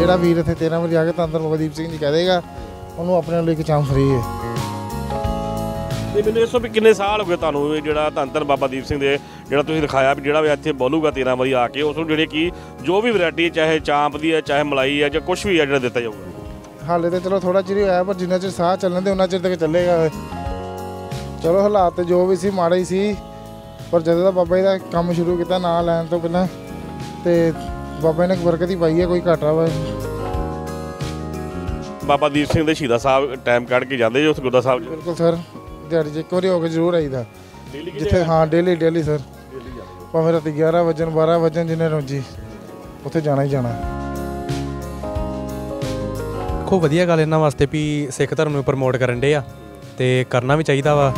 ਜਿਹੜਾ ਵੀਰ ਇੱਥੇ 13 ਵਜੇ ਆ ਕੇ ਧੰਨ ਧੰਨ ਬਾਬਾ ਦੀਪ ਸਿੰਘ ਜੀ ਕਹਿ ਦੇਗਾ ਉਹਨੂੰ ਆਪਣੇ ਲਈ ਇੱਕ ਚਾਂਪ ਫਰੀ ਹੈ। ਤੇ ਮੈਨੂੰ ਇਸ ਤੋਂ ਵੀ ਕਿੰਨੇ ਸਾਲ ਹੋ ਗਏ ਤੁਹਾਨੂੰ ਜਿਹੜਾ ਧੰਨ ਧੰਨ ਬਾਬਾ ਦੀਪ ਸਿੰਘ ਦੇ ਜਿਹੜਾ ਤੁਸੀਂ ਦਿਖਾਇਆ ਵੀ ਜਿਹੜਾ ਵੀ ਇੱਥੇ ਬੋਲੂਗਾ 13 ਵਜੇ ਆ ਕੇ ਉਸ ਨੂੰ ਜਿਹੜੇ ਕਿ ਜੋ ਵੀ ਵੈਰਾਈਟੀ ਚਾਹੇ ਚਾਂਪ ਦੀ ਹੈ ਚਾਹੇ ਮਲਾਈ ਹੈ ਜਾਂ ਕੁਛ ਵੀ ਹੈ ਜਿਹੜਾ ਦਿੱਤਾ ਜਾਊਗਾ? ਹਾਲੇ ਤਾਂ ਚਲੋ ਥੋੜਾ ਚਿਰ ਹੋਇਆ ਪਰ ਜਿੰਨਾ ਚਿਰ ਸਾਹ ਚੱਲਣ ਦੇ ਉਹਨਾਂ ਚਿਰ ਤੱਕ ਚੱਲੇਗਾ। ਚਲੋ ਹਾਲਾਤ ਜੋ ਵੀ ਸੀ ਮਾੜਾ ਹੀ ਸੀ ਪਰ ਜਦੋਂ ਦਾ ਬਾਬਾ ਜੀ ਦਾ ਕੰਮ ਸ਼ੁਰੂ ਕੀਤਾ ਨਾਂ ਲੈਣ ਤੋਂ ਪਹਿਲਾਂ ਤੇ ਬਾਬਾ ਨੇ ਬਰਕਤ ਹੀ ਪਾਈ ਹੈ, ਕੋਈ ਘਾਟਾ ਵਾ। ਬਾਬਾ ਦੀਪ ਸਿੰਘ ਦੇ ਸ਼ਹੀਦਾਂ ਸਾਹਿਬ ਟਾਈਮ ਕੱਢ ਕੇ ਜਾਂਦੇ ਜੀ ਉਸ ਗੁਰਦੁਆਰਾ ਸਾਹਿਬ? ਬਿਲਕੁਲ ਸਰ, ਦਿਹਾੜੀ 'ਚ ਇੱਕ ਵਾਰੀ ਹੋ ਕੇ ਜ਼ਰੂਰ ਆਈਦਾ ਜਿੱਥੇ। ਹਾਂ ਡੇਲੀ ਸਰ, ਭਾਵੇਂ ਰਾਤੀ 11 ਵਜੇ 12 ਵਜੇ ਜਿੰਨੇ ਰੋਜੀ ਉੱਥੇ ਜਾਣਾ ਹੀ ਜਾਣਾ। ਖੂਬ ਵਧੀਆ ਗੱਲ ਇਹਨਾਂ ਵਾਸਤੇ ਵੀ ਸਿੱਖ ਧਰਮ ਨੂੰ ਪ੍ਰਮੋਟ ਕਰਨ ਡੇ ਆ ਤੇ ਕਰਨਾ ਵੀ ਚਾਹੀਦਾ ਵਾ।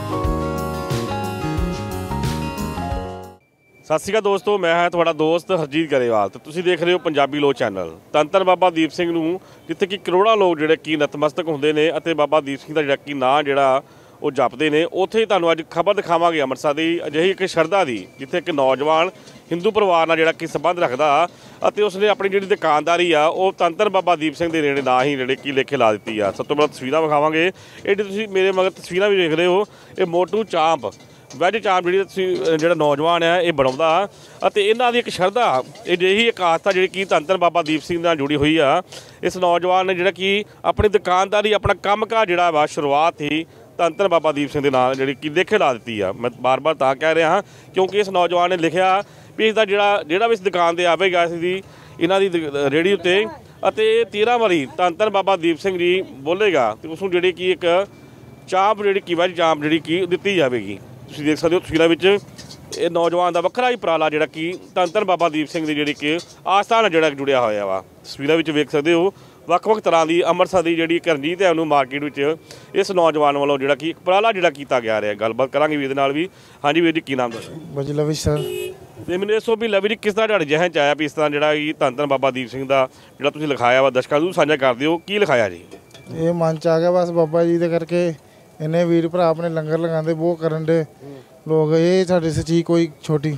ਸਤਿ ਸ਼੍ਰੀ ਅਕਾਲ ਦੋਸਤੋ, ਮੈਂ ਹਾਂ ਤੁਹਾਡਾ ਦੋਸਤ ਹਰਜੀਤ ਗਰੇਵਾਲ ਤੇ ਤੁਸੀਂ ਦੇਖ ਰਹੇ ਹੋ ਪੰਜਾਬੀ ਲੋਕ ਚੈਨਲ। ਧੰਨ ਧੰਨ ਬਾਬਾ ਦੀਪ ਸਿੰਘ ਨੂੰ ਜਿੱਥੇ ਕਿ ਕਰੋੜਾਂ ਲੋਕ ਜਿਹੜੇ ਕਿ ਨਤਮਸਤਕ ਹੁੰਦੇ ਨੇ ਅਤੇ ਬਾਬਾ ਦੀਪ ਸਿੰਘ ਦਾ ਜਿਹੜਾ ਕਿ ਨਾਂ ਜਿਹੜਾ ਉਹ ਜਪਦੇ ਨੇ, ਉੱਥੇ ਹੀ ਤੁਹਾਨੂੰ ਅੱਜ ਖਬਰ ਦਿਖਾਵਾਂਗੇ ਅੰਮ੍ਰਿਤਸਰ ਦੀ ਅਜਿਹੀ ਇੱਕ ਸ਼ਰਧਾ ਦੀ ਜਿੱਥੇ ਇੱਕ ਨੌਜਵਾਨ ਹਿੰਦੂ ਪਰਿਵਾਰ ਨਾਲ ਜਿਹੜਾ ਕਿ ਸੰਬੰਧ ਰੱਖਦਾ ਅਤੇ ਉਸਨੇ ਆਪਣੀ ਜਿਹੜੀ ਦੁਕਾਨਦਾਰੀ ਆ ਉਹ ਧੰਨ ਧੰਨ ਬਾਬਾ ਦੀਪ ਸਿੰਘ ਦੇ ਨੇੜੇ ਨਾ ਹੀ ਜਿਹੜੇ ਕਿ ਲੇਖੇ ਲਾ ਦਿੱਤੀ ਆ। ਸਭ ਤੋਂ ਪਹਿਲਾਂ ਤਸਵੀਰਾਂ ਵਿਖਾਵਾਂਗੇ। ਇਹ ਤੁਸੀਂ ਮੇਰੇ ਮਗਰ ਤਸਵੀਰਾਂ ਵੀ ਦੇਖ ਰਹੇ ਹੋ, ਇਹ ਮੋਟੂ ਚਾਂਪ ਵੈਜ ਚਾਂਪ ਜਿਹੜੀ ਤੁਸੀਂ ਜਿਹੜਾ ਨੌਜਵਾਨ ਹੈ ਇਹ ਬਣਾਉਂਦਾ ਅਤੇ ਇਹਨਾਂ ਦੀ ਇੱਕ ਸ਼ਰਧਾ ਅਜਿਹੀ ਇੱਕ ਆਸਥਾ ਜਿਹੜੀ ਕਿ ਧੰਨ ਧੰਨ ਬਾਬਾ ਦੀਪ ਸਿੰਘ ਨਾਲ ਜੁੜੀ ਹੋਈ ਆ। ਇਸ ਨੌਜਵਾਨ ਨੇ ਜਿਹੜਾ ਕਿ ਆਪਣੀ ਦੁਕਾਨਦਾਰੀ ਆਪਣਾ ਕੰਮਕਾਰ ਜਿਹੜਾ ਵਾ ਸ਼ੁਰੂਆਤ ਹੀ ਧੰਨ ਧੰਨ ਬਾਬਾ ਦੀਪ ਸਿੰਘ ਦੇ ਨਾਲ ਜਿਹੜੀ ਕਿ ਲੇਖੇ ਲਾ ਦਿੱਤੀ ਆ। ਮੈਂ ਬਾਰ-ਬਾਰ ਤਾਂ ਕਹਿ ਰਿਹਾ ਹਾਂ ਕਿਉਂਕਿ ਇਸ ਨੌਜਵਾਨ ਨੇ ਲਿਖਿਆ ਵੀ ਇਸਦਾ ਜਿਹੜਾ ਵੀ ਇਸ ਦੁਕਾਨ 'ਤੇ ਆਵੇਗਾ ਇਸ ਦੀ ਇਹਨਾਂ ਦੀ ਰੇਹੜੀ ਉੱਤੇ ਅਤੇ 13 ਵਾਰੀ ਧੰਨ ਧੰਨ ਬਾਬਾ ਦੀਪ ਸਿੰਘ ਜੀ ਬੋਲੇਗਾ ਅਤੇ ਉਸ ਨੂੰ ਜਿਹੜੀ ਕਿ ਇੱਕ ਚਾਂਪ ਜਿਹੜੀ ਕਿ ਵੈਜ ਚਾਂਪ ਜਿਹੜੀ ਕਿ ਦਿੱਤੀ ਜਾਵੇਗੀ। ਤੁਸੀਂ ਦੇਖ ਸਕਦੇ ਹੋ ਤਸਵੀਰਾਂ ਵਿੱਚ ਇਹ ਨੌਜਵਾਨ ਦਾ ਵੱਖਰਾ ਹੀ ਉਪਰਾਲਾ ਜਿਹੜਾ ਕਿ ਧੰਨ ਧੰਨ ਬਾਬਾ ਦੀਪ ਸਿੰਘ ਦੀ ਜਿਹੜੀ ਕਿ ਆਸਥਾ ਨਾਲ ਜਿਹੜਾ ਜੁੜਿਆ ਹੋਇਆ ਵਾ। ਤਸਵੀਰਾਂ ਵਿੱਚ ਵੇਖ ਸਕਦੇ ਹੋ ਵੱਖ-ਵੱਖ ਤਰ੍ਹਾਂ ਦੀ ਅੰਮ੍ਰਿਤਸਰ ਦੀ ਜਿਹੜੀ ਰਣਜੀਤ ਐਵਨਿਊ ਮਾਰਕੀਟ ਵਿੱਚ ਇਸ ਨੌਜਵਾਨ ਵੱਲੋਂ ਜਿਹੜਾ ਕਿ ਇੱਕ ਉਪਰਾਲਾ ਜਿਹੜਾ ਕੀਤਾ ਗਿਆ ਰਿਹਾ। ਗੱਲਬਾਤ ਕਰਾਂਗੇ ਵੀਰ ਦੇ ਨਾਲ ਵੀ। ਹਾਂਜੀ ਵੀਰ ਜੀ, ਕੀ ਨਾਮ ਦੱਸੋ? ਬਾਜੀ ਲਵੀ ਸਰ। ਤੇ ਮੈਨੂੰ ਇਸ ਵੀ ਲਵੀ ਜੀ ਕਿਸ ਤਰ੍ਹਾਂ ਤੁਹਾਡੇ ਜਿਹਨ 'ਚ ਆਇਆ ਵੀ ਇਸ ਤਰ੍ਹਾਂ ਜਿਹੜਾ ਕਿ ਧੰਨ ਧੰਨ ਬਾਬਾ ਦੀਪ ਸਿੰਘ ਦਾ ਜਿਹੜਾ ਤੁਸੀਂ ਲਿਖਾਇਆ ਵਾ ਦਰਸ਼ਕਾਂ ਨੂੰ ਸਾਂਝਾ ਕਰਦੇ ਹੋ, ਕੀ ਲਿਖਾਇਆ ਜੀ? ਇਹ ਮਨ 'ਚ ਆ ਗਿਆ ਬਸ ਬਾਬਾ ਜੀ ਦੇ ਕਰਕੇ ਇੰਨੇ ਵੀਰ ਭਰਾ ਆਪਣੇ ਲੰਗਰ ਲਗਾਉਂਦੇ ਬਹੁਤ ਕਰਨ ਦੇ ਲੋਕ। ਇਹ ਸਾਡੇ ਸੇ ਚੀਜ਼ ਕੋਈ ਛੋਟੀ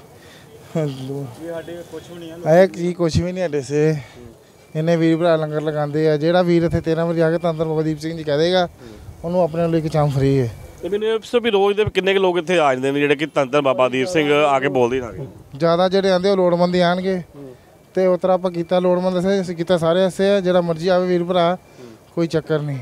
ਇਹ ਚੀਜ਼ ਕੁਛ ਵੀ ਨਹੀਂ ਸਾਡੇ ਸੇ। ਇੰਨੇ ਵੀਰ ਭਰਾ ਲੰਗਰ ਲਗਾਉਂਦੇ ਆ, ਜਿਹੜਾ ਵੀਰ ਇੱਥੇ 13 ਵਜੇ ਆ ਕੇ ਧੰਨ ਧੰਨ ਬਾਬਾ ਦੀਪ ਸਿੰਘ ਜੀ ਕਹਿ ਦੇਗਾ ਉਹਨੂੰ ਆਪਣੇ ਲਈ ਇੱਕ ਚਾਂਪ ਫਰੀ ਹੈ। ਤੇ ਮੈਨੂੰ ਇਸ ਵੀ ਰੋਜ਼ ਦੇ ਕਿੰਨੇ ਕੁ ਲੋਕ ਇੱਥੇ ਆ ਜਾਂਦੇ ਨੇ ਜਿਹੜੇ ਕਿ ਧੰਨ ਧੰਨ ਬਾਬਾ ਦੀਪ ਸਿੰਘ ਆ ਕੇ ਬੋਲਦੇ ਨਾ? ਜ਼ਿਆਦਾ ਜਿਹੜੇ ਆਉਂਦੇ ਉਹ ਲੋੜਵੰਦ ਹੀ ਆਉਣਗੇ ਤੇ ਉਸ ਤਰ੍ਹਾਂ ਆਪਾਂ ਕੀਤਾ ਲੋੜਵੰਦ ਅਸੀਂ ਕੀਤਾ ਸਾਰੇ ਐਸੇ ਆ। ਜਿਹੜਾ ਮਰਜ਼ੀ ਆਵੇ ਵੀਰ ਭਰਾ, ਕੋਈ ਚੱਕਰ ਨਹੀਂ,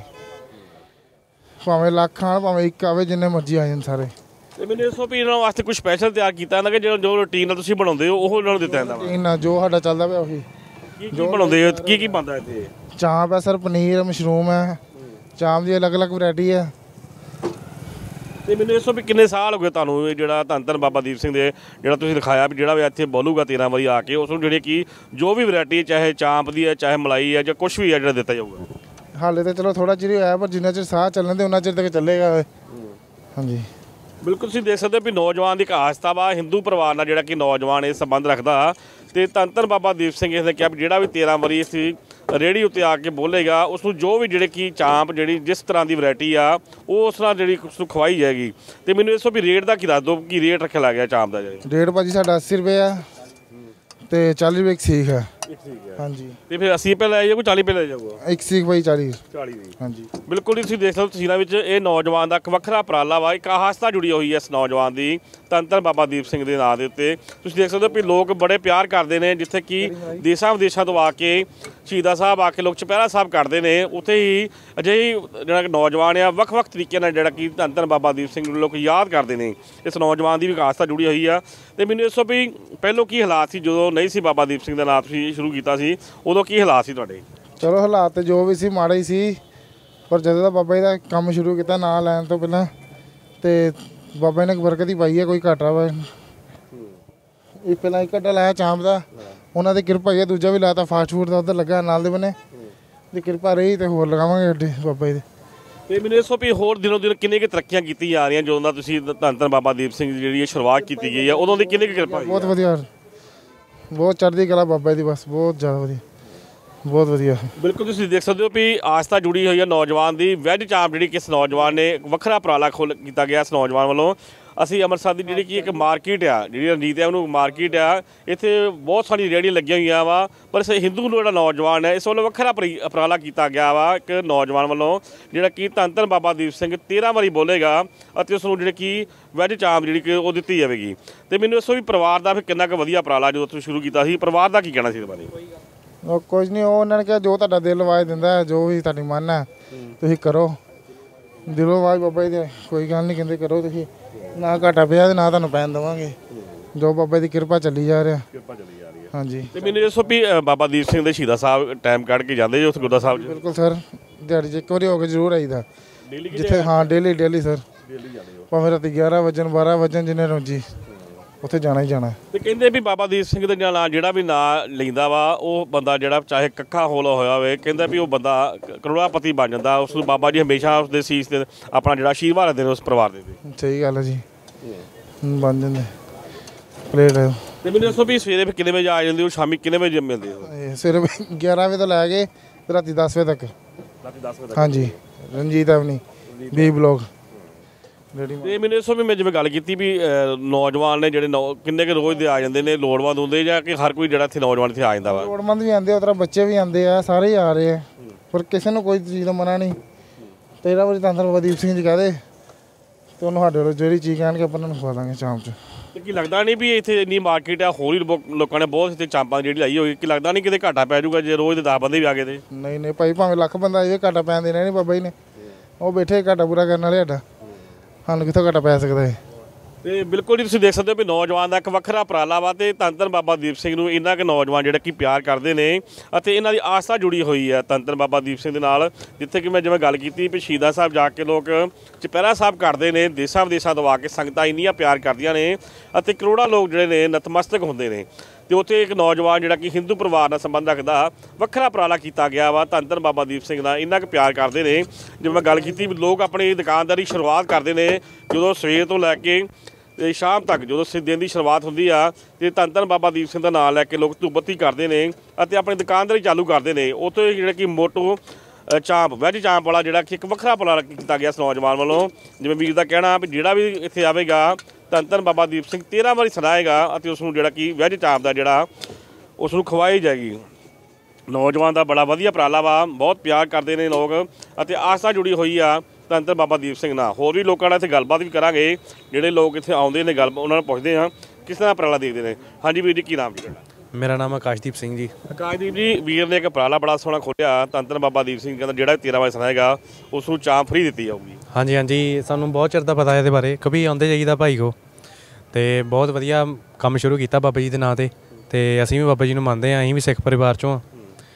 ਭਾਵੇਂ ਲੱਖ ਆਣ ਭਾਵੇਂ ਇੱਕ ਆਵੇ, ਜਿੰਨੇ ਮਰਜ਼ੀ ਆ ਜਾਣ ਸਾਰੇ। ਤੇ ਮੈਨੂੰ ਇਸ ਵੀ ਇਹਨਾਂ ਵਾਸਤੇ ਕੁਝ ਸਪੈਸ਼ਲ ਤਿਆਰ ਕੀਤਾ ਜਾਂਦਾ ਕਿ ਜੋ ਰੂਟੀਨ ਨਾਲ ਤੁਸੀਂ ਬਣਾਉਂਦੇ ਹੋ ਉਹ ਇਹਨਾਂ ਨੂੰ ਦਿੱਤਾ ਜਾਂਦਾ? ਇਹਨਾਂ ਜੋ ਸਾਡਾ ਚੱਲਦਾ ਪਿਆ ਉਹੀ। ਕੀ ਬਣਾਉਂਦੇ ਹੋ, ਕੀ ਬਣਦਾ ਇੱਥੇ? ਚਾਂਪ ਹੈ ਸਰ, ਪਨੀਰ ਮਸ਼ਰੂਮ ਹੈ, ਚਾਂਪ ਦੀ ਅਲੱਗ-ਅਲੱਗ ਵੈਰਾਈਟੀ ਹੈ। ਤੇ ਮੈਨੂੰ ਇਸ ਵੀ ਕਿੰਨੇ ਸਾਲ ਹੋ ਗਏ ਤੁਹਾਨੂੰ ਜਿਹੜਾ ਧੰਨ ਧੰਨ ਬਾਬਾ ਦੀਪ ਸਿੰਘ ਦੇ ਜਿਹੜਾ ਤੁਸੀਂ ਦਿਖਾਇਆ ਵੀ ਜਿਹੜਾ ਵੀ ਇੱਥੇ ਬੋਲੂਗਾ 13 ਵਜੇ ਆ ਕੇ ਉਸ ਨੂੰ ਜਿਹੜੇ ਕਿ ਜੋ ਵੀ ਵੈਰਾਈਟੀ ਚਾਹੇ ਚਾਂਪ ਦੀ ਹੈ ਚਾਹੇ ਮਲਾਈ ਹੈ ਜਾਂ ਕੁਛ ਵੀ ਹੈ ਜਿਹੜਾ ਦਿੱਤਾ ਜਾਊਗਾ? ਹਾਲੇ ਤਾਂ ਚਲੋ ਥੋੜਾ ਚਿਰ ਹੋਇਆ ਪਰ ਜਿੰਨਾ ਚਿਰ ਸਾਹ ਚੱਲਣ ਦੇ ਉਹਨਾਂ ਚਿਰ ਤੱਕ ਚੱਲੇਗਾ। ਹਾਂਜੀ ਬਿਲਕੁਲ, ਤੁਸੀਂ ਦੇਖ ਸਕਦੇ ਹੋ ਵੀ ਨੌਜਵਾਨ ਦੀ ਇੱਕ ਆਸਥਾ ਵਾ ਹਿੰਦੂ ਪਰਿਵਾਰ ਨਾਲ ਜਿਹੜਾ ਕਿ ਨੌਜਵਾਨ ਇਹ ਸੰਬੰਧ ਰੱਖਦਾ ਤੇ ਧੰਨ ਧੰਨ ਬਾਬਾ ਦੀਪ ਸਿੰਘ ਇਸ ਨੇ ਕਿਹਾ ਵੀ ਜਿਹੜਾ ਵੀ 13 ਵਾਰੀ ਇਸ ਰੇਹੜੀ ਉੱਤੇ ਆ ਕੇ ਬੋਲੇਗਾ ਉਸ ਨੂੰ ਜੋ ਵੀ ਜਿਹੜੇ ਕਿ ਚਾਂਪ ਜਿਹੜੀ ਜਿਸ ਤਰ੍ਹਾਂ ਦੀ ਵੈਰਾਈਟੀ ਆ ਉਹ ਉਸ ਨਾਲ ਜਿਹੜੀ ਉਸ ਨੂੰ ਖਵਾਈ ਜਾਏਗੀ। ਤੇ ਮੈਨੂੰ ਇਸ ਤੋਂ ਵੀ ਰੇਟ ਦਾ ਕੀ ਦੱਸ ਦਿਓ, ਕੀ ਰੇਟ ਰੱਖਿਆ ਲੱਗ ਗਿਆ ਚਾਂਪ ਦਾ? ਰੇਟ ਭਾਜੀ ਸਾਡਾ 80 ਰੁਪਏ ਆ ਤੇ 40 ਰੁਪਏ ਇੱਕ ਸੀਖ ਹੈ। ਹਾਂਜੀ, ਤੇ ਫਿਰ 80 ਰੁਪਏ ਲੈ ਜਾਓ, ਕੋਈ 40 ਰੁਪਏ ਲੈ ਜਾਊਗਾ? ਇੱਕ ਸੀਖ ਭਾਈ 40। ਹਾਂਜੀ ਬਿਲਕੁਲ, ਤੁਸੀਂ ਦੇਖ ਲਓ ਤਸਵੀਰਾਂ ਵਿੱਚ ਇਹ ਨੌਜਵਾਨ ਦਾ ਇੱਕ ਵੱਖਰਾ ਉਪਰਾਲਾ ਵਾ, ਇੱਕ ਆਸਥਾ ਜੁੜੀ ਹੋਈ ਹੈ ਇਸ ਨੌਜਵਾਨ ਦੀ ਧੰਨ ਧੰਨ ਬਾਬਾ ਦੀਪ ਸਿੰਘ ਦੇ ਨਾਂ ਦੇ ਉੱਤੇ। ਤੁਸੀਂ ਦੇਖ ਸਕਦੇ ਹੋ ਵੀ ਲੋਕ ਬੜੇ ਪਿਆਰ ਕਰਦੇ ਨੇ, ਜਿੱਥੇ ਕਿ ਦੇਸ਼ਾਂ ਵਿਦੇਸ਼ਾਂ ਤੋਂ ਆ ਕੇ ਸ਼ਹੀਦਾਂ ਸਾਹਿਬ ਆ ਕੇ ਲੋਕ ਚੁਪਹਿਰਾ ਸਾਹਿਬ ਕਰਦੇ ਨੇ, ਉੱਥੇ ਹੀ ਅਜਿਹੀ ਜਿਹੜਾ ਨੌਜਵਾਨ ਆ ਵੱਖ-ਵੱਖ ਤਰੀਕੇ ਨਾਲ ਜਿਹੜਾ ਕਿ ਧੰਨ ਧੰਨ ਬਾਬਾ ਦੀਪ ਸਿੰਘ ਨੂੰ ਲੋਕ ਯਾਦ ਕਰਦੇ ਨੇ। ਇਸ ਨੌਜਵਾਨ ਦੀ ਵੀ ਆਸਥਾ ਜੁੜੀ ਹੋਈ ਆ। ਤੇ ਮੈਨੂੰ ਇਸ ਵੀ ਪਹਿਲੋਂ ਕੀ ਹਾਲਾਤ ਸੀ ਜਦੋਂ ਨਹੀਂ ਸੀ ਬਾਬਾ ਦੀਪ ਸਿੰਘ ਦਾ ਨਾਂ ਤੁਸੀਂ ਸ਼ੁਰੂ ਕੀਤਾ ਸੀ, ਉਦੋਂ ਕੀ ਹਾਲਾਤ ਸੀ ਤੁਹਾਡੇ? ਚਲੋ ਹਾਲਾਤ ਜੋ ਵੀ ਸੀ ਮਾੜਾ ਹੀ ਸੀ ਪਰ ਜਦੋਂ ਦਾ ਬਾਬਾ ਜੀ ਦਾ ਕੰਮ ਸ਼ੁਰੂ ਕੀਤਾ ਨਾਂ ਲੈਣ ਤੋਂ ਪਹਿਲਾਂ ਤੇ ਬਾਬਾ ਨੇ ਬਰਕਤ ਹੀ ਪਾਈ ਹੈ, ਕੋਈ ਘਾਟਾ ਵਾ। ਇਹ ਪਹਿਲਾਂ ਇੱਕ ਅੱਡਾ ਲਾਇਆ ਚਾਂਪ ਦਾ, ਉਹਨਾਂ ਦੀ ਕਿਰਪਾ ਹੀ ਹੈ। ਦੂਜਾ ਵੀ ਲਾਤਾ ਫਾਸਟ ਫੂਡ ਦਾ ਉੱਧਰ ਲੱਗਾ ਨਾਲ ਦੇ ਬਨੇ, ਜੇ ਕਿਰਪਾ ਰਹੀ ਤੇ ਹੋਰ ਲਗਾਵਾਂਗੇ ਅੱਡੇ ਬਾਬਾ ਜੀ ਦੇ। ਤੇ ਮੈਨੂੰ ਇਸ ਵੀ ਹੋਰ ਦਿਨੋਂ ਦਿਨ ਕਿੰਨੇ ਕੁ ਤਰੱਕੀਆਂ ਕੀਤੀਆਂ ਜਾ ਰਹੀਆਂ ਜਦੋਂ ਦਾ ਤੁਸੀਂ ਧੰਨ ਧੰਨ ਬਾਬਾ ਦੀਪ ਸਿੰਘ ਦੀ ਜਿਹੜੀ ਇਹ ਸ਼ੁਰੂਆਤ ਕੀਤੀ ਗਈ ਹੈ ਉਦੋਂ ਦੀ ਕਿੰਨੀ ਕੁ ਕਿਰਪਾ? ਬਹੁਤ ਵਧੀਆ, ਬਹੁਤ ਚੜ੍ਹਦੀ ਕਲਾ ਬਾਬਾ ਜੀ ਦੀ, ਬਸ ਬਹੁਤ ਜ਼ਿਆਦਾ ਵਧੀਆ। ਬਹੁਤ ਵਧੀਆ। ਬਿਲਕੁਲ ਤੁਸੀਂ ਦੇਖ ਸਕਦੇ ਹੋ ਵੀ ਆਸਥਾ ਜੁੜੀ ਹੋਈ ਹੈ ਨੌਜਵਾਨ ਦੀ। ਵੈਜ ਚਾਂਪ ਜਿਹੜੀ ਕਿਸ ਨੌਜਵਾਨ ਨੇ ਇੱਕ ਵੱਖਰਾ ਉਪਰਾਲਾ ਕੀਤਾ ਗਿਆ ਇਸ ਨੌਜਵਾਨ ਵੱਲੋਂ। ਅਸੀਂ ਅੰਮ੍ਰਿਤਸਰ ਦੀ ਜਿਹੜੀ ਕਿ ਇੱਕ ਮਾਰਕੀਟ ਆ, ਜਿਹੜੀ ਰਣਜੀਤ ਹੈ ਉਹਨੂੰ ਮਾਰਕੀਟ ਆ, ਇੱਥੇ ਬਹੁਤ ਸਾਰੀ ਰੇਹੜੀਆਂ ਲੱਗੀਆਂ ਹੋਈਆਂ ਵਾ, ਪਰ ਇਸ ਹਿੰਦੂ ਨੂੰ ਜਿਹੜਾ ਨੌਜਵਾਨ ਹੈ ਇਸ ਵੱਲੋਂ ਵੱਖਰਾ ਉਪਰਾਲਾ ਕੀਤਾ ਗਿਆ ਵਾ ਇੱਕ ਨੌਜਵਾਨ ਵੱਲੋਂ, ਜਿਹੜਾ ਕਿ ਧੰਨ ਧੰਨ ਬਾਬਾ ਦੀਪ ਸਿੰਘ 13 ਵਾਰੀ ਬੋਲੇਗਾ ਅਤੇ ਉਸ ਨੂੰ ਜਿਹੜੀ ਕਿ ਵੈਜ ਚਾਂਪ ਜਿਹੜੀ ਕਿ ਉਹ ਦਿੱਤੀ ਜਾਵੇਗੀ। ਅਤੇ ਮੈਨੂੰ ਇਸ ਵੀ ਪਰਿਵਾਰ ਦਾ ਫਿਰ ਕਿੰਨਾ ਕੁ ਵਧੀਆ ਉਪਰਾਲਾ ਜਦੋਂ ਤੁਸੀਂ ਸ਼ੁਰੂ ਕੀਤਾ ਸੀ, ਪਰਿਵਾਰ ਦਾ ਕੀ ਕਹਿਣਾ ਸੀ ਇਹਦੇ ਬਾਰੇ? ਉਹ ਕੁਝ ਨਹੀਂ, ਉਹ ਉਹਨਾਂ ਨੇ ਕਿਹਾ ਜੋ ਤੁਹਾਡਾ ਦਿਲ ਆਵਾਜ਼ ਦਿੰਦਾ, ਜੋ ਵੀ ਤੁਹਾਡੀ ਮਨ ਹੈ ਤੁਸੀਂ ਕਰੋ। ਦਿਲੋਂ ਆਵਾਜ਼ ਬਾਬਾ ਜੀ ਦੇ ਕੋਈ ਗੱਲ ਨਹੀਂ, ਕਹਿੰਦੇ ਕਰੋ ਤੁਸੀਂ, ਨਾ ਘਾਟਾ ਪਿਆ ਤੇ ਨਾ ਤੁਹਾਨੂੰ ਪੈਣ ਦੇਵਾਂਗੇ। ਜੋ ਬਾਬਾ ਦੀ ਕਿਰਪਾ ਚੱਲੀ ਜਾ ਰਿਹਾ। ਹਾਂਜੀ। ਤੇ ਮੈਨੂੰ ਦੱਸੋ ਵੀ ਬਾਬਾ ਦੀਪ ਸਿੰਘ ਦੇ ਸ਼ਹੀਦਾਂ ਸਾਹਿਬ ਟਾਈਮ ਕੱਢ ਕੇ ਜਾਂਦੇ ਜੀ ਉੱਥੇ ਗੁਰਦੁਆਰਾ ਸਾਹਿਬ 'ਚ? ਬਿਲਕੁਲ ਸਰ, ਦਿਹਾੜੀ 'ਚ ਇੱਕ ਵਾਰੀ ਹੋ ਕੇ ਜ਼ਰੂਰ ਆਈਦਾ ਜਿੱਥੇ। ਹਾਂ ਡੇਲੀ ਸਰ, ਭਾਵੇਂ ਰਾਤੀ 11 ਵਜੇ 12 ਵਜੇ ਜਿੰਨੇ ਰੋਜੀ ਉੱਥੇ ਜਾਣਾ ਹੀ ਜਾਣਾ। ਤੇ ਕਹਿੰਦੇ ਵੀ ਬਾਬਾ ਦੀਪ ਸਿੰਘ ਦੇ ਨਾਲ ਜਿਹੜਾ ਵੀ ਨਾਂ ਲੈਂਦਾ ਵਾ ਉਹ ਬੰਦਾ ਜਿਹੜਾ ਚਾਹੇ ਕੱਖਾ ਹੋਲਾ ਹੋਇਆ ਹੋਵੇ, ਕਹਿੰਦਾ ਵੀ ਉਹ ਬੰਦਾ ਕਰੋੜਾਪਤੀ ਬਣ ਜਾਂਦਾ। ਉਸ ਨੂੰ ਬਾਬਾ ਜੀ ਹਮੇਸ਼ਾ ਉਸਦੇ ਸੀਸ ਤੇ ਆਪਣਾ ਜਿਹੜਾ ਆਸ਼ੀਰਵਾਦ ਦਿੰਦੇ ਨੇ ਉਸ ਪਰਿਵਾਰ ਦੇ। ਸਹੀ ਗੱਲ ਹੈ ਜੀ, ਬਣ ਜਾਂਦੇ ਪਲੇਟ। ਤੇ ਮੈਨੂੰ ਦੱਸੋ ਵੀ ਸਵੇਰੇ ਕਿੰਨੇ ਵਜੇ ਆ ਜਾਂਦੇ ਹੋ, ਸ਼ਾਮੀ ਕਿੰਨੇ ਵਜੇ ਮਿਲਦੇ ਹੋ? ਸਵੇਰੇ 11 ਵਜੇ ਤੋਂ ਲੈ ਕੇ ਰਾਤੀ 10 ਵਜੇ ਤੱਕ। ਰਾਤੀ 10 ਵਜੇ ਤੱਕ? ਹਾਂਜੀ, ਰਣਜੀਤ ਐਵਨੀ B ਬਲੋਕ। ਤੇ ਮੈਨੂੰ ਦੱਸੋ ਵੀ ਮੈਂ ਜਿਵੇਂ ਗੱਲ ਕੀਤੀ ਵੀ ਨੌਜਵਾਨ ਨੇ ਜਿਹੜੇ ਕਿੰਨੇ ਕੁ ਰੋਜ਼ ਦੇ ਆ ਜਾਂਦੇ ਨੇ, ਲੋੜਵੰਦ ਹੁੰਦੇ ਜਾਂ ਕਿ ਹਰ ਕੋਈ ਜਿਹੜਾ ਇੱਥੇ ਨੌਜਵਾਨ ਇੱਥੇ ਆ ਜਾਂਦਾ ਵਾ? ਲੋੜਵੰਦ ਵੀ ਆਉਂਦੇ, ਉਸ ਤਰ੍ਹਾਂ ਬੱਚੇ ਵੀ ਆਉਂਦੇ ਆ, ਸਾਰੇ ਹੀ ਆ ਰਹੇ ਆ, ਪਰ ਕਿਸੇ ਨੂੰ ਕੋਈ ਚੀਜ਼ ਦਾ ਮਨਾ ਨਹੀਂ। 13 ਵਾਰੀ ਧੰਨ ਧੰਨ ਬਾਬਾ ਦੀਪ ਸਿੰਘ ਜੀ ਕਹਦੇ ਤੇ ਉਹਨੂੰ ਸਾਡੇ ਵੱਲੋਂ ਜਿਹੜੀ ਚੀਜ਼ ਕਹਿਣਗੇ ਆਪਾਂ ਉਹਨਾਂ ਨੂੰ ਖਵਾ ਦਾਂਗੇ ਚਾਂਪ 'ਚ। ਤੇ ਕੀ ਲੱਗਦਾ ਨਹੀਂ ਵੀ ਇੱਥੇ ਇੰਨੀ ਮਾਰਕੀਟ ਆ, ਹੋਰ ਹੀ ਲੋਕਾਂ ਨੇ ਬਹੁਤ ਇੱਥੇ ਚਾਂਪਾਂ ਜਿਹੜੀ ਲਾਈ ਹੋਈ, ਕੀ ਲੱਗਦਾ ਨਹੀਂ ਕਿਤੇ ਘਾਟਾ ਪੈ ਜਾਊਗਾ ਜੇ ਰੋਜ਼ ਦੇ 10 ਬੰਦੇ ਵੀ ਆ ਗਏ ਤੇ? ਨਹੀਂ ਭਾਈ, ਭਾਵੇਂ ਲੱਖ ਬੰਦਾ ਆਵੇ ਘਾਟਾ ਪੈਣ ਦੇਣਾ ਨਹੀਂ ਬਾਬਾ ਜੀ ਨੇ। ਉਹ ਬੈਠੇ ਘਾਟਾ ਪੂਰਾ ਕਰਨ ਵਾਲੇ, ਸਾਡਾ ਸਾਨੂੰ ਕਿੱਥੋਂ ਘਾਟਾ ਪੈ ਸਕਦਾ ਹੈ। ਤੇ ਬਿਲਕੁਲ ਜੀ ਤੁਸੀਂ ਦੇਖ ਸਕਦੇ ਹੋ ਵੀ ਨੌਜਵਾਨ ਦਾ ਇੱਕ ਵੱਖਰਾ ਉਪਰਾਲਾ ਵਾ ਤੇ ਧੰਨ ਧੰਨ ਬਾਬਾ ਦੀਪ ਸਿੰਘ ਨੂੰ ਇੰਨਾ ਕੁ ਨੌਜਵਾਨ ਜਿਹੜਾ ਕਿ ਪਿਆਰ ਕਰਦੇ ਨੇ ਅਤੇ ਇਹਨਾਂ ਦੀ ਆਸਥਾ ਜੁੜੀ ਹੋਈ ਹੈ ਧੰਨ ਧੰਨ ਬਾਬਾ ਦੀਪ ਸਿੰਘ ਦੇ ਨਾਲ। ਜਿੱਥੇ ਕਿ ਮੈਂ ਜਿਵੇਂ ਗੱਲ ਕੀਤੀ ਵੀ ਸ਼ਹੀਦਾਂ ਸਾਹਿਬ ਜਾ ਕੇ ਲੋਕ ਚੁਪਹਿਰਾ ਸਾਹਿਬ ਕਰਦੇ ਨੇ, ਦੇਸ਼ਾਂ ਵਿਦੇਸ਼ਾਂ ਤੋਂ ਆ ਕੇ ਸੰਗਤਾਂ ਇੰਨੀਆਂ ਪਿਆਰ ਕਰਦੀਆਂ ਨੇ ਅਤੇ ਕਰੋੜਾਂ ਲੋਕ ਜਿਹੜੇ ਨੇ ਨਤਮਸਤਕ ਹੁੰਦੇ ਨੇ। ਤੇ ਉੱਥੇ ਇੱਕ ਨੌਜਵਾਨ ਜਿਹੜਾ ਕਿ ਹਿੰਦੂ ਪਰਿਵਾਰ ਨਾਲ ਸੰਬੰਧ ਰੱਖਦਾ, ਵੱਖਰਾ ਉਪਰਾਲਾ ਕੀਤਾ ਗਿਆ ਵਾ। ਧੰਨ ਧੰਨ ਬਾਬਾ ਦੀਪ ਸਿੰਘ ਦਾ ਇੰਨਾ ਕੁ ਪਿਆਰ ਕਰਦੇ ਨੇ। ਜਿਵੇਂ ਮੈਂ ਗੱਲ ਕੀਤੀ ਵੀ ਲੋਕ ਆਪਣੀ ਦੁਕਾਨਦਾਰੀ ਸ਼ੁਰੂਆਤ ਕਰਦੇ ਨੇ ਜਦੋਂ ਸਵੇਰ ਤੋਂ ਲੈ ਕੇ ਸ਼ਾਮ ਤੱਕ, ਜਦੋਂ ਦਿਨ ਦੀ ਸ਼ੁਰੂਆਤ ਹੁੰਦੀ ਆ ਤੇ ਧੰਨ ਧੰਨ ਬਾਬਾ ਦੀਪ ਸਿੰਘ ਦਾ ਨਾਮ ਲੈ ਕੇ ਲੋਕ ਧੂਪ ਬੱਤੀ ਕਰਦੇ ਨੇ ਅਤੇ ਆਪਣੀ ਦੁਕਾਨਦਾਰੀ ਚਾਲੂ ਕਰਦੇ ਨੇ। ਉੱਥੇ ਜਿਹੜਾ ਕਿ ਮੋਟੋ ਚਾਂਪ ਵੈਜ ਚਾਂਪ ਵਾਲਾ ਜਿਹੜਾ ਕਿ ਇੱਕ ਵੱਖਰਾ ਉਪਰਾਲਾ ਕੀਤਾ ਗਿਆ ਇਸ ਨੌਜਵਾਨ ਵੱਲੋਂ। ਜਿਵੇਂ ਵੀਰ ਦਾ ਕਹਿਣਾ ਵੀ ਜਿਹੜਾ ਵੀ ਇੱਥੇ ਆਵੇਗਾ ਧੰਨ ਧੰਨ ਬਾਬਾ ਦੀਪ ਸਿੰਘ 13 ਵਾਰੀ ਸੁਣਾਏਗਾ ਅਤੇ ਉਸ ਨੂੰ ਜਿਹੜਾ ਕਿ ਵੈਜ ਚਾਂਪ ਦਾ ਜਿਹੜਾ ਉਸ ਨੂੰ ਖਵਾਈ ਜਾਏਗੀ। ਨੌਜਵਾਨ ਦਾ ਬੜਾ ਵਧੀਆ ਉਪਰਾਲਾ ਵਾ, ਬਹੁਤ ਪਿਆਰ ਕਰਦੇ ਨੇ ਲੋਕ ਅਤੇ ਆਸਥਾ ਜੁੜੀ ਹੋਈ ਆ ਧੰਨ ਧੰਨ ਬਾਬਾ ਦੀਪ ਸਿੰਘ ਨਾਲ। ਹੋਰ ਵੀ ਲੋਕਾਂ ਨਾਲ ਇੱਥੇ ਗੱਲਬਾਤ ਵੀ ਕਰਾਂਗੇ, ਜਿਹੜੇ ਲੋਕ ਇੱਥੇ ਆਉਂਦੇ ਨੇ ਗੱਲ ਉਹਨਾਂ ਨੂੰ ਪੁੱਛਦੇ ਹਾਂ ਕਿਸ ਤਰ੍ਹਾਂ ਉਪਰਾਲਾ ਦੇਖਦੇ ਨੇ। ਹਾਂਜੀ ਵੀਰ ਜੀ, ਕੀ ਨਾਮ ਜੀ ਤੁਹਾਡਾ? ਮੇਰਾ ਨਾਮ ਆਕਾਸ਼ਦੀਪ ਸਿੰਘ ਜੀ। ਆਕਾਸ਼ਦੀਪ ਜੀ, ਵੀਰ ਨੇ ਇੱਕ ਉਪਰਾਲਾ ਬੜਾ ਸੋਹਣਾ ਖੋਲ੍ਹਿਆ, ਧੰਨ ਧੰਨ ਬਾਬਾ ਦੀਪ ਸਿੰਘ ਕਹਿੰਦਾ ਜਿਹੜਾ 13 ਵਜੇ ਸੁਣਾਏਗਾ ਉਸ ਨੂੰ ਚਾਂਪ ਫਰੀ ਦਿੱਤੀ ਜਾਊਗੀ। ਹਾਂਜੀ, ਸਾਨੂੰ ਬਹੁਤ ਚਿਰ ਦਾ ਪਤਾ ਇਹਦੇ ਬਾਰੇ, ਕभी ਆਉਂਦੇ ਜਾਈਦਾ ਭਾਈ ਕੋ, ਤੇ ਬਹੁਤ ਵਧੀਆ ਕੰਮ ਸ਼ੁਰੂ ਕੀਤਾ ਬਾਬਾ ਜੀ ਦੇ ਨਾਂ ਤੇ ਅਸੀਂ ਵੀ ਬਾਬਾ ਜੀ ਨੂੰ ਮੰਨਦੇ ਹਾਂ, ਅਸੀਂ ਵੀ ਸਿੱਖ ਪਰਿਵਾਰ 'ਚੋਂ ਹਾਂ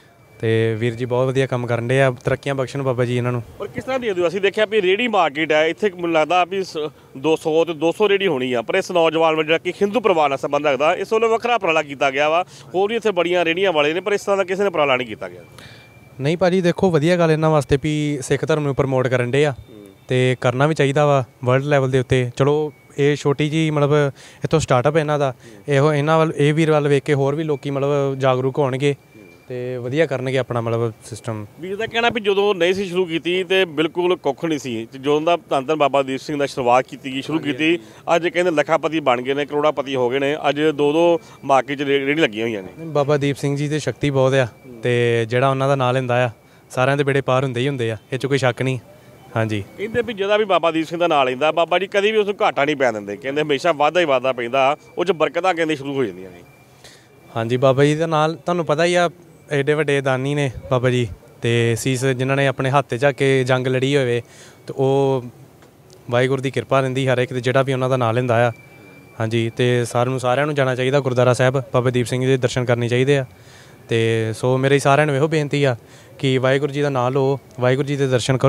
ਤੇ ਵੀਰ ਜੀ ਬਹੁਤ ਵਧੀਆ ਕੰਮ ਕਰਨ ਡੇ ਆ, ਤਰੱਕੀਆਂ ਬਖਸ਼ਣ ਬਾਬਾ ਜੀ ਇਹਨਾਂ ਨੂੰ। ਪਰ ਕਿਸ ਤਰ੍ਹਾਂ ਦੇ ਦਿਓ, ਅਸੀਂ ਦੇਖਿਆ ਵੀ ਰੇਹੜੀ ਮਾਰਕੀਟ ਹੈ ਇੱਥੇ, ਮੈਨੂੰ ਲੱਗਦਾ ਵੀ 200 ਤੇ 200 ਰੇਹੜੀ ਹੋਣੀ ਆ, ਪਰ ਇਸ ਨੌਜਵਾਨ ਜਿਹੜਾ ਕਿ ਹਿੰਦੂ ਪਰਿਵਾਰ ਨਾਲ ਸੰਬੰਧ ਰੱਖਦਾ, ਇਸ ਵੱਲੋਂ ਵੱਖਰਾ ਉਪਰਾਲਾ ਕੀਤਾ ਗਿਆ ਵਾ। ਹੋਰ ਵੀ ਇੱਥੇ ਬੜੀਆਂ ਰੇਹੜੀਆਂ ਵਾਲੇ ਨੇ, ਪਰ ਇਸ ਤਰ੍ਹਾਂ ਦਾ ਕਿਸੇ ਨੇ ਉਪਰਾਲਾ ਨਹੀਂ ਕੀਤਾ ਗਿਆ। ਨਹੀਂ ਭਾਜੀ, ਦੇਖੋ ਵਧੀਆ ਗੱਲ ਇਹਨਾਂ ਵਾਸਤੇ ਵੀ ਸਿੱਖ ਧਰਮ ਨੂੰ ਪ੍ਰਮੋਟ ਕਰਨ ਡੇ ਆ ਤੇ ਕਰਨਾ ਵੀ ਚਾਹੀਦਾ ਵਾ ਵਰਲਡ ਲੈਵਲ ਦੇ ਉੱਤੇ। ਚਲੋ ਇਹ ਛੋਟੀ ਜੀ ਮਤਲਬ ਇੱਥੋਂ ਸਟਾਰਟਅਪ ਇਹਨਾਂ ਦਾ, ਇਹਨਾਂ ਵੱਲ ਇਹ ਵੀਰ ਵੱਲ ਵੇਖ ਕੇ ਹੋਰ ਵੀ ਲੋਕੀ ਮਤਲਬ ਜਾਗਰੂਕ ਹੋਣਗੇ ਤੇ ਵਧੀਆ ਕਰਨਗੇ ਆਪਣਾ ਮਤਲਬ ਸਿਸਟਮ। ਵੀਰ ਦਾ ਕਹਿਣਾ ਵੀ ਜਦੋਂ ਨਹੀਂ ਸੀ ਸ਼ੁਰੂ ਕੀਤੀ ਤੇ ਬਿਲਕੁਲ ਕੁੱਖ ਨਹੀਂ ਸੀ, ਜਦੋਂ ਦਾ ਧੰਨ ਧੰਨ ਬਾਬਾ ਦੀਪ ਸਿੰਘ ਦਾ ਸ਼ੁਰੂਆਤ ਕੀਤੀ ਗਈ, ਸ਼ੁਰੂ ਕੀਤੀ, ਅੱਜ ਕਹਿੰਦੇ ਲੱਖਾਪਤੀ ਬਣ ਗਏ ਨੇ, ਕਰੋੜਾਪਤੀ ਹੋ ਗਏ ਨੇ। ਅੱਜ 2-2 ਮਾਰਕੀਟ 'ਚ ਰੇਹੜੀ ਲੱਗੀਆਂ ਹੋਈਆਂ ਨੇ। ਬਾਬਾ ਦੀਪ ਸਿੰਘ ਜੀ ਦੀ ਸ਼ਕਤੀ ਬਹੁਤ ਆ ਤੇ ਜਿਹੜਾ ਉਹਨਾਂ ਦਾ ਨਾਂ ਲੈਂਦਾ ਆ ਸਾਰਿਆਂ ਦੇ ਬੇੜੇ ਪਾਰ ਹੁੰਦੇ ਹੀ ਹੁੰਦੇ ਆ, ਇਹ 'ਚ ਕੋਈ ਸ਼ੱਕ ਨਹੀਂ। ਹਾਂਜੀ, ਕਹਿੰਦੇ ਵੀ ਜਿਹਦਾ ਵੀ ਬਾਬਾ ਦੀਪ ਸਿੰਘ ਦਾ ਨਾਂ ਲੈਂਦਾ, ਬਾਬਾ ਜੀ ਕਦੀ ਵੀ ਉਸ ਨੂੰ ਘਾਟਾ ਨਹੀਂ ਪੈਣ ਦਿੰਦੇ, ਕਹਿੰਦੇ ਹਮੇਸ਼ਾ ਵਾਧਾ ਹੀ ਵਾਧਾ ਪੈਂਦਾ, ਉਹ 'ਚ ਬਰਕਤਾਂ ਕਹਿੰਦੇ ਸ਼ੁਰੂ ਹੋ ਜਾਂਦੀਆਂ ਨੇ। ਹਾਂਜੀ, ਬਾਬਾ ਜੀ ਦਾ ਨਾਲ ਤੁਹਾਨੂੰ ਪਤਾ ਹੀ ਆ, ਐਡੇ ਵੱਡੇ ਦਾਨੀ ਨੇ ਬਾਬਾ ਜੀ ਤੇ ਸੀਸ ਜਿਨ੍ਹਾਂ ਨੇ ਆਪਣੇ ਹੱਥ 'ਤੇ ਚੱਕ ਕੇ ਜੰਗ ਲੜੀ ਹੋਵੇ ਤੇ ਉਹ ਵਾਹਿਗੁਰੂ ਦੀ ਕਿਰਪਾ ਰਹਿੰਦੀ ਹਰ ਇੱਕ ਤੇ ਜਿਹੜਾ ਵੀ ਉਹਨਾਂ ਦਾ ਨਾਂ ਲੈਂਦਾ ਆ। ਹਾਂਜੀ, ਤੇ ਸਾਰਿਆਂ ਨੂੰ ਜਾਣਾ ਚਾਹੀਦਾ ਗੁਰਦੁਆਰਾ ਸਾਹਿਬ, ਬਾਬਾ ਦੀਪ ਸਿੰਘ ਜੀ ਦੇ ਦਰਸ਼ਨ ਕਰਨੇ ਚਾਹੀਦੇ ਆ। ਤੇ ਸੋ ਮੇਰੀ ਸਾਰਿਆਂ ਨੂੰ ਇਹੋ ਬੇਨਤੀ ਆ ਕਿ ਵਾਹਿਗੁਰੂ ਜੀ ਦਾ ਨਾਂ ਲਓ, ਵਾਹਿਗੁਰੂ ਜੀ ਦੇ ਦਰਸ਼ਨ ਕਰੋ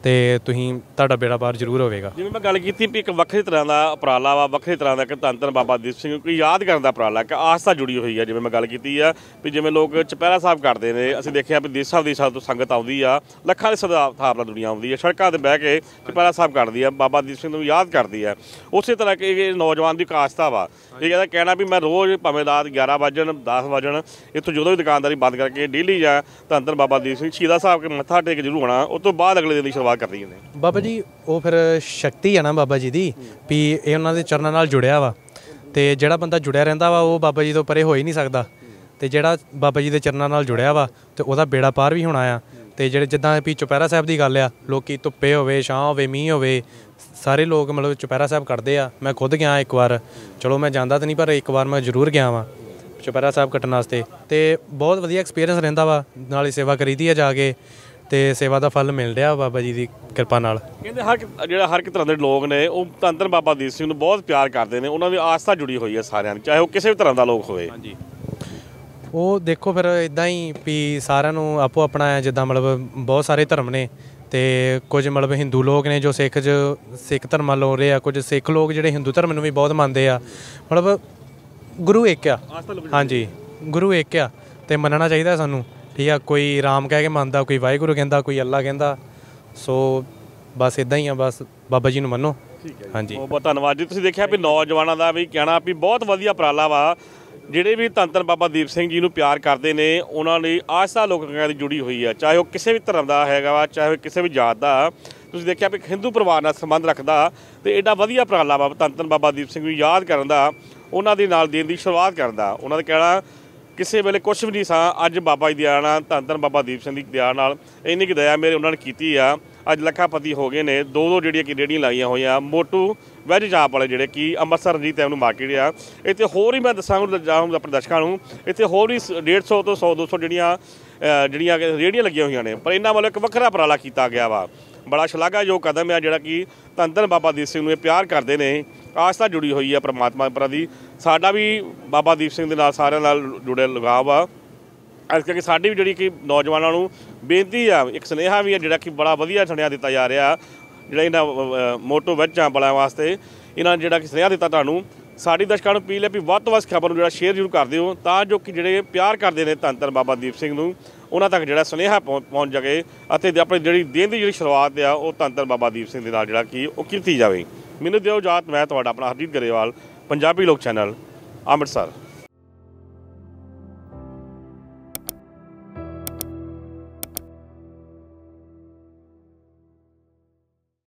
ਤੇ ਤੁਸੀਂ ਤੁਹਾਡਾ ਬੇੜਾ ਪਾਰ ਜ਼ਰੂਰ ਹੋਵੇਗਾ। ਜਿਵੇਂ ਮੈਂ ਗੱਲ ਕੀਤੀ ਵੀ ਇੱਕ ਵੱਖਰੀ ਤਰ੍ਹਾਂ ਦਾ ਉਪਰਾਲਾ ਵਾ, ਵੱਖਰੀ ਤਰ੍ਹਾਂ ਦਾ ਇੱਕ ਧੰਨ ਧੰਨ ਬਾਬਾ ਦੀਪ ਸਿੰਘ ਨੂੰ ਯਾਦ ਕਰਨ ਦਾ ਉਪਰਾਲਾ, ਕਿ ਆਸਥਾ ਜੁੜੀ ਹੋਈ ਹੈ। ਜਿਵੇਂ ਮੈਂ ਗੱਲ ਕੀਤੀ ਆ ਵੀ ਜਿਵੇਂ ਲੋਕ ਚੁਪਹਿਰਾ ਸਾਹਿਬ ਕਰਦੇ ਨੇ, ਅਸੀਂ ਦੇਖਿਆ ਵੀ ਦੇਸ਼ਾਂ ਵਿਦੇਸ਼ਾਂ ਤੋਂ ਸੰਗਤ ਆਉਂਦੀ ਆ, ਲੱਖਾਂ ਦੇ ਹਿਸਾਬ ਨਾਲ ਦੁਨੀਆ ਆਉਂਦੀ ਹੈ, ਸੜਕਾਂ 'ਤੇ ਬਹਿ ਕੇ ਚੁਪਹਿਰਾ ਸਾਹਿਬ ਕਰਦੀ ਆ, ਬਾਬਾ ਦੀਪ ਸਿੰਘ ਨੂੰ ਯਾਦ ਕਰਦੀ ਆ। ਉਸੇ ਤਰ੍ਹਾਂ ਕਿ ਇਹ ਨੌਜਵਾਨ ਦੀ ਆਸਥਾ ਵਾ, ਇਹ ਕਹਿੰਦਾ ਕਹਿਣਾ ਵੀ ਮੈਂ ਰੋਜ਼ ਭਾਵੇਂ ਰਾਤ 11 ਵਜਣ 10 ਵਜਣ ਇੱਥੋਂ ਜਦੋਂ ਵੀ ਦੁਕਾਨਦਾਰੀ ਬੰਦ ਕਰਕੇ ਡੇਲੀ ਜਾਂ ਧੰਨ ਧੰਨ ਬਾਬਾ ਦੀਪ ਸਿੰਘ ਸ਼ਹੀਦਾਂ ਸਾਹਿਬ ਕੇ ਮੱਥਾ ਟੇਕ ਜ਼ਰੂਰ ਹੋਣਾ, ਉਸ ਤੋਂ ਬਾਅਦ ਅਗਲੇ ਦਿਨ ਦੀ ਸ਼ੁਰੂਆਤ ਕਰਨੀ ਨੇ। ਬਾਬਾ ਜੀ ਉਹ ਫਿਰ ਸ਼ਕਤੀ ਆ ਨਾ ਬਾਬਾ ਜੀ ਦੀ, ਵੀ ਇਹ ਉਹਨਾਂ ਦੇ ਚਰਨਾਂ ਨਾਲ ਜੁੜਿਆ ਵਾ, ਤੇ ਜਿਹੜਾ ਬੰਦਾ ਜੁੜਿਆ ਰਹਿੰਦਾ ਵਾ ਉਹ ਬਾਬਾ ਜੀ ਤੋਂ ਪਰੇ ਹੋ ਹੀ ਨਹੀਂ ਸਕਦਾ, ਤੇ ਜਿਹੜਾ ਬਾਬਾ ਜੀ ਦੇ ਚਰਨਾਂ ਨਾਲ ਜੁੜਿਆ ਵਾ ਤੇ ਉਹਦਾ ਬੇੜਾ ਪਾਰ ਵੀ ਹੋਣਾ ਆ। ਤੇ ਜਿਹੜੇ ਜਿੱਦਾਂ ਵੀ ਚੁਪਹਿਰਾ ਸਾਹਿਬ ਦੀ ਗੱਲ ਆ, ਲੋਕੀ ਧੁੱਪੇ ਹੋਵੇ, ਛਾਂ ਹੋਵੇ, ਮੀਂਹ ਹੋਵੇ, ਸਾਰੇ ਲੋਕ ਮਤਲਬ ਚੁਪਹਿਰਾ ਸਾਹਿਬ ਕਰਦੇ ਆ। ਮੈਂ ਖੁਦ ਗਿਆ ਇੱਕ ਵਾਰ, ਚਲੋ ਮੈਂ ਜਾਂਦਾ ਤਾਂ ਨਹੀਂ ਪਰ ਇੱਕ ਵਾਰ ਮੈਂ ਜ਼ਰੂਰ ਗਿਆ ਵਾਂ ਚੁਪਹਿਰਾ ਸਾਹਿਬ ਕੱਟਣ ਵਾਸਤੇ, ਤੇ ਬਹੁਤ ਵਧੀਆ ਐਕਸਪੀਰੀਅੰਸ ਰਹਿੰਦਾ ਵਾ। ਨਾਲੇ ਸੇਵਾ ਕਰੀਦੀ ਆ ਜਾ ਕੇ, ਤੇ ਸੇਵਾ ਦਾ ਫਲ ਮਿਲ ਰਿਹਾ ਬਾਬਾ ਜੀ ਦੀ ਕਿਰਪਾ ਨਾਲ। ਕਹਿੰਦੇ ਹਰ ਇੱਕ ਤਰ੍ਹਾਂ ਦੇ ਲੋਕ ਨੇ ਉਹ ਧੰਨ ਧੰਨ ਬਾਬਾ ਦੀਪ ਸਿੰਘ ਨੂੰ ਬਹੁਤ ਪਿਆਰ ਕਰਦੇ ਨੇ, ਉਹਨਾਂ ਦੀ ਆਸਥਾ ਜੁੜੀ ਹੋਈ ਹੈ ਸਾਰਿਆਂ ਦੀ, ਚਾਹੇ ਉਹ ਕਿਸੇ ਵੀ ਤਰ੍ਹਾਂ ਦਾ ਲੋਕ ਹੋਵੇ। ਹਾਂਜੀ, ਉਹ ਦੇਖੋ ਫਿਰ ਇਦਾਂ ਹੀ ਵੀ ਸਾਰਿਆਂ ਨੂੰ ਆਪੋ ਆਪਣਾ ਹੈ, ਜਿੱਦਾਂ ਮਤਲਬ ਬਹੁਤ ਸਾਰੇ ਧਰਮ ਨੇ, ਤੇ ਕੁਝ ਮਤਲਬ ਹਿੰਦੂ ਲੋਕ ਨੇ ਜੋ ਸਿੱਖ ਧਰਮ ਲੋ ਰਹੇ ਆ, ਕੁਝ ਸਿੱਖ ਲੋਕ ਜਿਹੜੇ ਹਿੰਦੂ ਧਰਮ ਨੂੰ ਵੀ ਬਹੁਤ ਮੰਨਦੇ ਆ। ਮਤਲਬ ਗੁਰੂ ਇੱਕ ਆ, ਹਾਂਜੀ ਗੁਰੂ ਇੱਕ ਆ, ਤੇ ਮੰਨਣਾ ਚਾਹੀਦਾ ਸਾਨੂੰ, ਠੀਕ ਆ। ਕੋਈ ਰਾਮ ਕਹਿ ਕੇ ਮੰਨਦਾ, ਕੋਈ ਵਾਹਿਗੁਰੂ ਕਹਿੰਦਾ, ਕੋਈ ਅੱਲਾ ਕਹਿੰਦਾ। ਸੋ ਬਸ ਇਦਾਂ ਹੀ ਆ, ਬਸ ਬਾਬਾ ਜੀ ਨੂੰ ਮੰਨੋ। ਹਾਂਜੀ, ਬਹੁਤ ਬਹੁਤ ਧੰਨਵਾਦ ਜੀ। ਤੁਸੀਂ ਦੇਖਿਆ ਵੀ ਨੌਜਵਾਨਾਂ ਦਾ ਵੀ ਕਹਿਣਾ ਵੀ ਬਹੁਤ ਵਧੀਆ ਉਪਰਾਲਾ ਵਾ, ਜਿਹੜੇ ਵੀ ਧੰਨ ਧੰਨ ਬਾਬਾ ਦੀਪ ਸਿੰਘ ਜੀ ਨੂੰ ਪਿਆਰ ਕਰਦੇ ਨੇ, ਉਹਨਾਂ ਲਈ ਆਸਥਾ ਲੋਕਾਂ ਦੀ ਜੁੜੀ ਹੋਈ ਹੈ, ਚਾਹੇ ਉਹ ਕਿਸੇ ਵੀ ਧਰਮ ਦਾ ਹੈਗਾ ਵਾ, ਚਾਹੇ ਉਹ ਕਿਸੇ ਵੀ ਜਾਤ ਦਾ। ਤੁਸੀਂ ਦੇਖਿਆ ਵੀ ਹਿੰਦੂ ਪਰਿਵਾਰ ਨਾਲ ਸੰਬੰਧ ਰੱਖਦਾ, ਤੇ ਐਡਾ ਵਧੀਆ ਉਪਰਾਲਾ ਵਾ ਧੰਨ ਧੰਨ ਬਾਬਾ ਦੀਪ ਸਿੰਘ ਨੂੰ ਯਾਦ ਕਰਨ ਦਾ, ਉਹਨਾਂ ਦੇ ਨਾਲ ਦਿਨ ਦੀ ਸ਼ੁਰੂਆਤ ਕਰਨ ਦਾ। ਉਹਨਾਂ ਦਾ ਕਹਿਣਾ ਕਿਸੇ ਵੇਲੇ ਕੁਛ ਵੀ ਨਹੀਂ ਸਾਂ, ਅੱਜ ਬਾਬਾ ਜੀ ਦੀ ਦਇਆ ਨਾਲ, ਧੰਨ ਧੰਨ ਬਾਬਾ ਦੀਪ ਸਿੰਘ ਦੀ ਦਇਆ ਨਾਲ ਇੰਨੀ ਕੁ ਦਇਆ ਮੇਰੇ ਉਹਨਾਂ ਨੇ ਕੀਤੀ ਆ, ਅੱਜ ਲੱਖਾਪਤੀ ਹੋ ਗਏ ਨੇ। ਦੋ ਜਿਹੜੀਆਂ ਕਿ ਰੇਹੜੀਆਂ ਲਾਈਆਂ ਹੋਈਆਂ, ਮੋਟੂ ਵੈਜ ਚਾਪ ਵਾਲੇ, ਜਿਹੜੇ ਕਿ ਅੰਮ੍ਰਿਤਸਰ ਰਣਜੀਤ ਐਵਨਿਊ ਮਾਰਕੀਟ ਆ। ਇੱਥੇ ਹੋਰ ਹੀ ਮੈਂ ਦੱਸਾਂਗਾ ਆਪਣੇ ਦਰਸ਼ਕਾਂ ਨੂੰ, ਇੱਥੇ ਹੋਰ ਵੀ 150 ਤੋਂ 100-200 ਜਿਹੜੀਆਂ ਰੇਹੜੀਆਂ ਲੱਗੀਆਂ ਹੋਈਆਂ ਨੇ, ਪਰ ਇਹਨਾਂ ਵੱਲੋਂ ਇੱਕ ਵੱਖਰਾ ਉਪਰਾਲਾ ਕੀਤਾ ਗਿਆ ਵਾ। ਬੜਾ ਸ਼ਲਾਘਾਯੋਗ ਕਦਮ ਆ, ਜਿਹੜਾ ਕਿ ਧੰਨ ਧੰਨ ਬਾਬਾ ਦੀਪ ਸਿੰਘ ਨੂੰ ਇਹ ਪਿਆਰ ਕਰਦੇ ਨੇ, ਆਸਥਾ ਜੁੜੀ ਹੋਈ ਹੈ ਪਰਮਾਤਮਾ ਪ੍ਰਤੀ। ਸਾਡਾ ਵੀ ਬਾਬਾ ਦੀਪ ਸਿੰਘ ਦੇ ਨਾਲ ਸਾਰਿਆਂ ਨਾਲ ਜੁੜਿਆ ਲਗਾਵ ਆ, ਇਸ ਕਰਕੇ ਸਾਡੀ ਵੀ ਜਿਹੜੀ ਕਿ ਨੌਜਵਾਨਾਂ ਨੂੰ ਬੇਨਤੀ ਆ, ਇੱਕ ਸੁਨੇਹਾ ਵੀ ਆ, ਜਿਹੜਾ ਕਿ ਬੜਾ ਵਧੀਆ ਸੁਨੇਹਾ ਦਿੱਤਾ ਜਾ ਰਿਹਾ, ਜਿਹੜਾ ਇਹਨਾਂ ਮੋਟੋ ਵੈਜ ਚਾਂਪ ਵਾਲਿਆਂ ਵਾਸਤੇ ਇਹਨਾਂ ਨੇ ਜਿਹੜਾ ਕਿ ਸੁਨੇਹਾ ਦਿੱਤਾ ਤੁਹਾਨੂੰ। ਸਾਡੀ ਦਰਸ਼ਕਾਂ ਨੂੰ ਅਪੀਲ ਹੈ ਵੀ ਵੱਧ ਤੋਂ ਵੱਧ ਖਬਰ ਨੂੰ ਜਿਹੜਾ ਸ਼ੇਅਰ ਜ਼ਰੂਰ ਕਰ ਦਿਓ, ਤਾਂ ਜੋ ਕਿ ਜਿਹੜੇ ਪਿਆਰ ਕਰਦੇ ਨੇ ਧੰਨ ਧੰਨ ਬਾਬਾ ਦੀਪ ਸਿੰਘ ਨੂੰ, ਉਹਨਾਂ ਤੱਕ ਜਿਹੜਾ ਸੁਨੇਹਾ ਪਹੁੰਚ ਜਾਵੇ, ਅਤੇ ਆਪਣੀ ਜਿਹੜੀ ਦਿਨ ਦੀ ਜਿਹੜੀ ਸ਼ੁਰੂਆਤ ਆ ਉਹ ਧੰਨ ਧੰਨ ਬਾਬਾ ਦੀਪ ਸਿੰਘ ਦੇ ਨਾਲ ਜਿਹੜਾ ਕਿ ਉਹ ਕੀਤੀ ਜਾਵੇ। ਮੈਨੂੰ ਦਿਓ ਇਜਾਜ਼ਤ, ਮੈਂ ਤੁਹਾਡਾ ਆਪਣਾ ਹਰਜੀਤ ਗਰੇਵਾਲ, ਪੰਜਾਬੀ ਲੋਕ ਚੈਨਲ, ਅੰਮ੍ਰਿਤਸਰ।